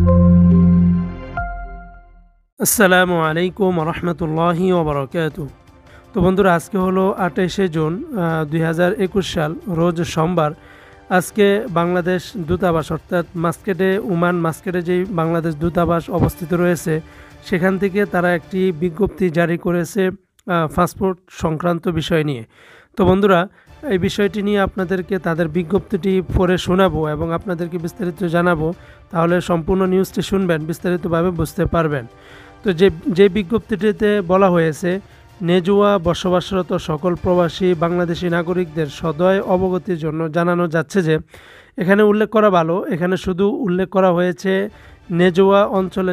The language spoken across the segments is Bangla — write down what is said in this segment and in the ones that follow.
আসসালামু আলাইকুম রহমতুল্লাহি ওবরাকাতু। তো বন্ধুরা, আজকে হলো 28শে জুন 2021 সাল, রোজ সোমবার। আজকে বাংলাদেশ দূতাবাস অর্থাৎ মাস্কেটে, ওমান মাস্কেটে যেই বাংলাদেশ দূতাবাস অবস্থিত রয়েছে, সেখান থেকে তারা একটি বিজ্ঞপ্তি জারি করেছে পাসপোর্ট সংক্রান্ত বিষয় নিয়ে। তো বন্ধুরা, এই বিষয়টি নিয়ে আপনাদেরকে তাদের বিজ্ঞপ্তিটি পড়ে শোনাবো এবং আপনাদেরকে বিস্তারিত জানাবো। তাহলে সম্পূর্ণ নিউজটি শুনবেন, বিস্তারিতভাবে বুঝতে পারবেন। তো যে বিজ্ঞপ্তিটিতে বলা হয়েছে, নেজুয়া বসবাসরত সকল প্রবাসী বাংলাদেশি নাগরিকদের সদয় অবগতির জন্য জানানো যাচ্ছে যে, এখানে উল্লেখ করা ভালো, এখানে শুধু উল্লেখ করা হয়েছে নেজুয়া অঞ্চলে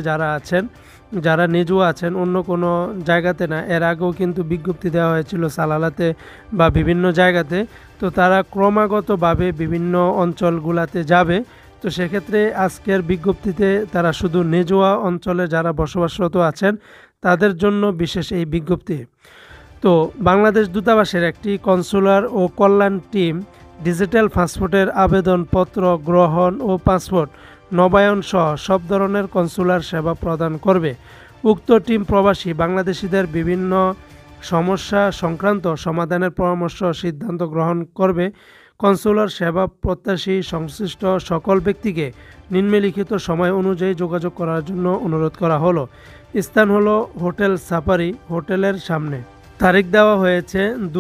যারা নেজুয়া আছেন, অন্য কোনো জায়গাতে না। এর আগেও কিন্তু বিজ্ঞপ্তি দেওয়া হয়েছিল সালালাতে বা বিভিন্ন জায়গাতে। তো তারা ক্রমাগতভাবে বিভিন্ন অঞ্চলগুলাতে যাবে। তো সেক্ষেত্রে আজকের বিজ্ঞপ্তিতে তারা শুধু নেজুয়া অঞ্চলে যারা বসবাসরত আছেন তাদের জন্য বিশেষ এই বিজ্ঞপ্তি। তো বাংলাদেশ দূতাবাসের একটি কনসুলার ও কল্যাণ টিম ডিজিটাল পাসপোর্টের আবেদনপত্র গ্রহণ ও পাসপোর্ট নবায়ন সহ সব ধরনের কনসুলার সেবা প্রদান করবে। উক্ত টিম প্রবাসী বাংলাদেশিদের বিভিন্ন সমস্যা সংক্রান্ত সমাধানের পরামর্শ সিদ্ধান্ত গ্রহণ করবে। কনসুলার সেবা প্রত্যাশী সংশ্লিষ্ট সকল ব্যক্তিকে নিম্নলিখিত সময় অনুযায়ী যোগাযোগ করার জন্য অনুরোধ করা হলো। স্থান হলো হোটেল সাফারি, হোটেলের সামনে। তারিখ দেওয়া হয়েছে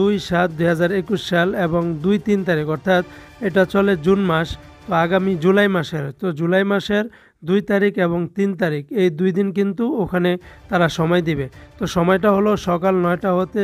2/7/2021 সাল এবং 2-3 তারিখ, অর্থাৎ এটা চলে জুন মাস। তো আগামী জুলাই মাসের 2 তারিখ এবং 3 তারিখ, এই 2 দিন কিন্তু ওখানে তারা সময় দিবে। তো সময়টা হলো সকাল 9টা হতে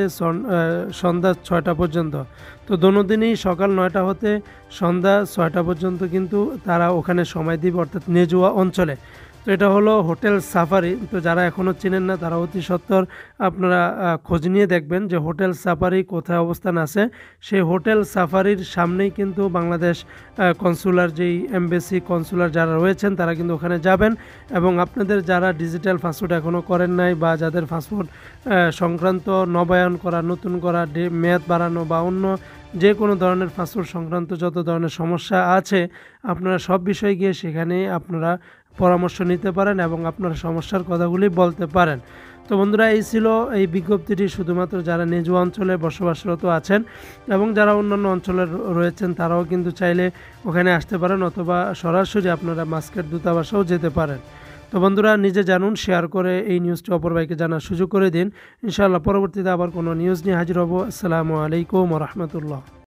সন্ধ্যা 6টা পর্যন্ত। তো দোনোদিনই সকাল 9টা হতে সন্ধ্যা 6টা পর্যন্ত কিন্তু তারা ওখানে সময় দিবে, অর্থাৎ নেজুয়া অঞ্চলে। তো এটা হলো হোটেল সাফারি। তো যারা এখনও চেনেন না তারা অতি সত্বর আপনারা খোঁজ নিয়ে দেখবেন যে হোটেল সাফারি কোথায় অবস্থান আছে। সেই হোটেল সাফারির সামনেই কিন্তু বাংলাদেশ কনসুলার, যেই এমবেসি কনসুলার যারা রয়েছেন তারা কিন্তু ওখানে যাবেন। এবং আপনাদের যারা ডিজিটাল পাসপোর্ট এখনও করেন নাই বা যাদের পাসপোর্ট সংক্রান্ত নবায়ন করা, নতুন করা, মেয়াদ বাড়ানো বা অন্য যে কোনো ধরনের পাসপোর্ট সংক্রান্ত যত ধরনের সমস্যা আছে, আপনারা সব বিষয়ে গিয়ে সেখানে আপনারা পরামর্শ নিতে পারেন এবং আপনার সমস্যার কথাগুলি বলতে পারেন। তো বন্ধুরা, এই ছিল এই বিজ্ঞপ্তিটি শুধুমাত্র যারা নেজুয়া অঞ্চলে বসবাসরত আছেন, এবং যারা অন্যান্য অঞ্চলে রয়েছেন তারাও কিন্তু চাইলে ওখানে আসতে পারেন, অথবা সরাসরি আপনারা মাস্কেট দূতাবাসেও যেতে পারেন। তো বন্ধুরা, নিজে জানুন, শেয়ার করে এই নিউজটি অপর ভাইকে জানার সুযোগ করে দিন। ইনশাআল্লাহ পরবর্তীতে আবার কোনো নিউজ নিয়ে হাজির হব। আসসালামু আলাইকুম রহমতুল্লাহ।